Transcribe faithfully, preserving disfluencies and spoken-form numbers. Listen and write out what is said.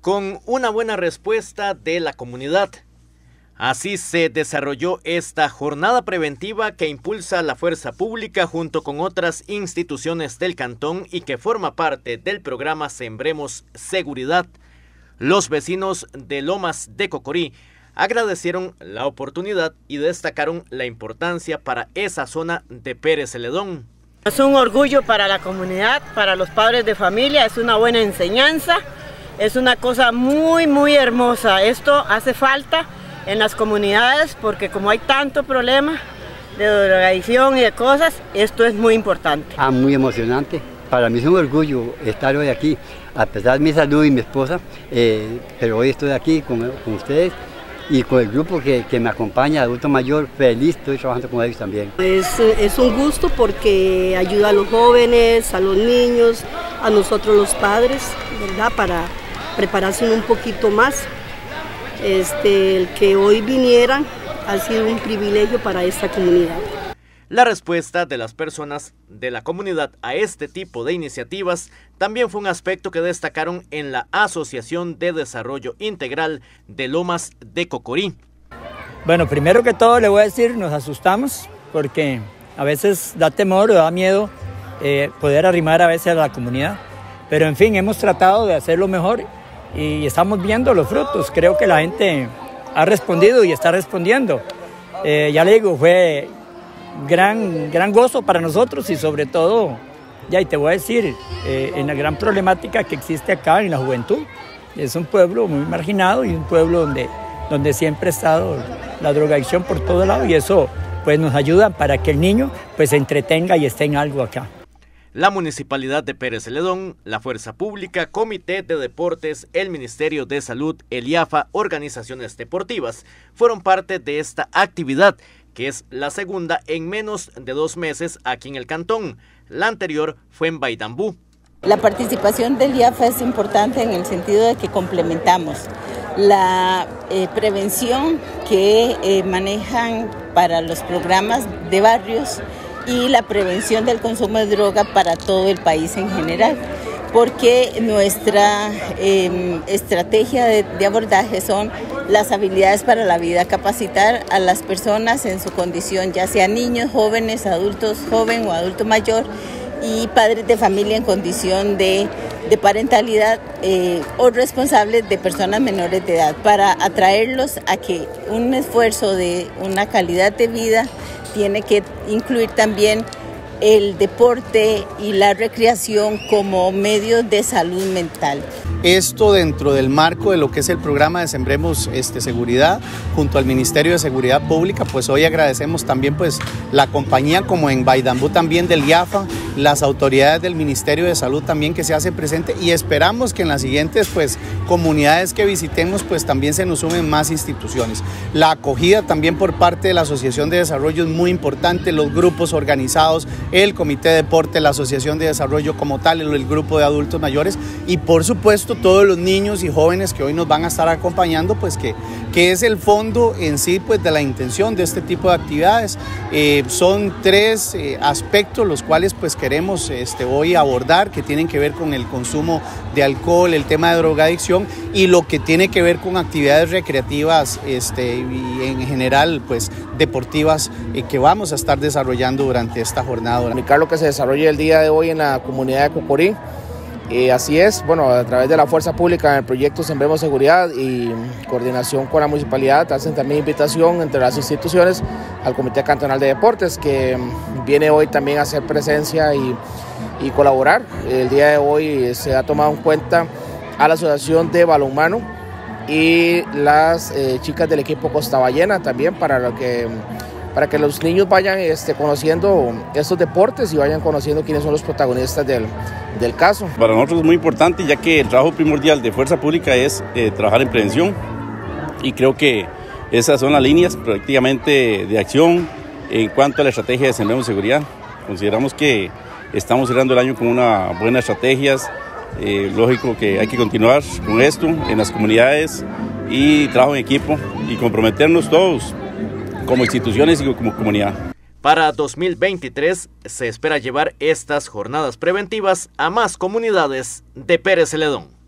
con una buena respuesta de la comunidad. Así se desarrolló esta jornada preventiva que impulsa la Fuerza Pública junto con otras instituciones del cantón y que forma parte del programa Sembremos Seguridad. Los vecinos de Lomas de Cocorí agradecieron la oportunidad y destacaron la importancia para esa zona de Pérez Celedón. Es un orgullo para la comunidad, para los padres de familia, es una buena enseñanza, es una cosa muy muy hermosa. Esto hace falta en las comunidades porque como hay tanto problema de drogadicción y de cosas, esto es muy importante. Ah, muy emocionante. Para mí es un orgullo estar hoy aquí, a pesar de mi salud y mi esposa, eh, pero hoy estoy aquí con, con ustedes y con el grupo que, que me acompaña, adulto mayor, feliz, estoy trabajando con ellos también. Es, es un gusto porque ayuda a los jóvenes, a los niños, a nosotros los padres, ¿verdad? Para prepararse un poquito más. Este, el que hoy vinieran ha sido un privilegio para esta comunidad. La respuesta de las personas de la comunidad a este tipo de iniciativas también fue un aspecto que destacaron en la Asociación de Desarrollo Integral de Lomas de Cocorí. Bueno, primero que todo le voy a decir, nos asustamos porque a veces da temor o da miedo eh, poder arrimar a veces a la comunidad, pero en fin, hemos tratado de hacerlo mejor y estamos viendo los frutos. Creo que la gente ha respondido y está respondiendo. Eh, ya le digo, fue gran, gran gozo para nosotros y sobre todo, ya y te voy a decir, eh, en la gran problemática que existe acá en la juventud. Es un pueblo muy marginado y un pueblo donde, donde siempre ha estado la drogadicción por todo lado y eso pues nos ayuda para que el niño pues se entretenga y esté en algo acá. La Municipalidad de Pérez Celedón, la Fuerza Pública, Comité de Deportes, el Ministerio de Salud, el I A F A, organizaciones deportivas, fueron parte de esta actividad, que es la segunda en menos de dos meses aquí en el cantón. La anterior fue en Baidambú. La participación del I A F A es importante en el sentido de que complementamos la eh, prevención que eh, manejan para los programas de barrios y la prevención del consumo de droga para todo el país en general, porque nuestra eh, estrategia de, de abordaje son las habilidades para la vida, capacitar a las personas en su condición, ya sea niños, jóvenes, adultos, joven o adulto mayor, y padres de familia en condición de, de parentalidad eh, o responsables de personas menores de edad, para atraerlos a que un esfuerzo de una calidad de vida tiene que incluir también el deporte y la recreación como medios de salud mental. Esto dentro del marco de lo que es el programa de Sembremos este, Seguridad, junto al Ministerio de Seguridad Pública, pues hoy agradecemos también pues la compañía como en Baidambú también del I A F A, las autoridades del Ministerio de Salud también que se hacen presente y esperamos que en las siguientes pues comunidades que visitemos pues también se nos sumen más instituciones. La acogida también por parte de la Asociación de Desarrollo es muy importante, los grupos organizados, el Comité de Deporte, la Asociación de Desarrollo como tal, el, el grupo de adultos mayores y por supuesto todos los niños y jóvenes que hoy nos van a estar acompañando, pues que, que es el fondo en sí pues de la intención de este tipo de actividades. Eh, son tres eh, aspectos los cuales pues queremos este, hoy abordar, que tienen que ver con el consumo de alcohol, el tema de drogadicción y lo que tiene que ver con actividades recreativas este, y en general pues deportivas eh, que vamos a estar desarrollando durante esta jornada. Comunicar lo que se desarrolla el día de hoy en la comunidad de Cocorí. Eh, así es, bueno, a través de la Fuerza Pública en el proyecto Sembremos Seguridad y coordinación con la municipalidad, hacen también invitación entre las instituciones al Comité Cantonal de Deportes, que viene hoy también a hacer presencia y, y colaborar. El día de hoy se ha tomado en cuenta a la Asociación de Balonmano y las eh, chicas del equipo Costa Ballena también para lo que... para que los niños vayan este, conociendo estos deportes y vayan conociendo quiénes son los protagonistas del, del caso. Para nosotros es muy importante, ya que el trabajo primordial de Fuerza Pública es eh, trabajar en prevención y creo que esas son las líneas prácticamente de acción en cuanto a la estrategia de Sembremos Seguridad. Consideramos que estamos cerrando el año con unas buenas estrategias, eh, lógico que hay que continuar con esto en las comunidades y trabajo en equipo y comprometernos todos como instituciones y como comunidad. Para dos mil veintitrés se espera llevar estas jornadas preventivas a más comunidades de Pérez Celedón.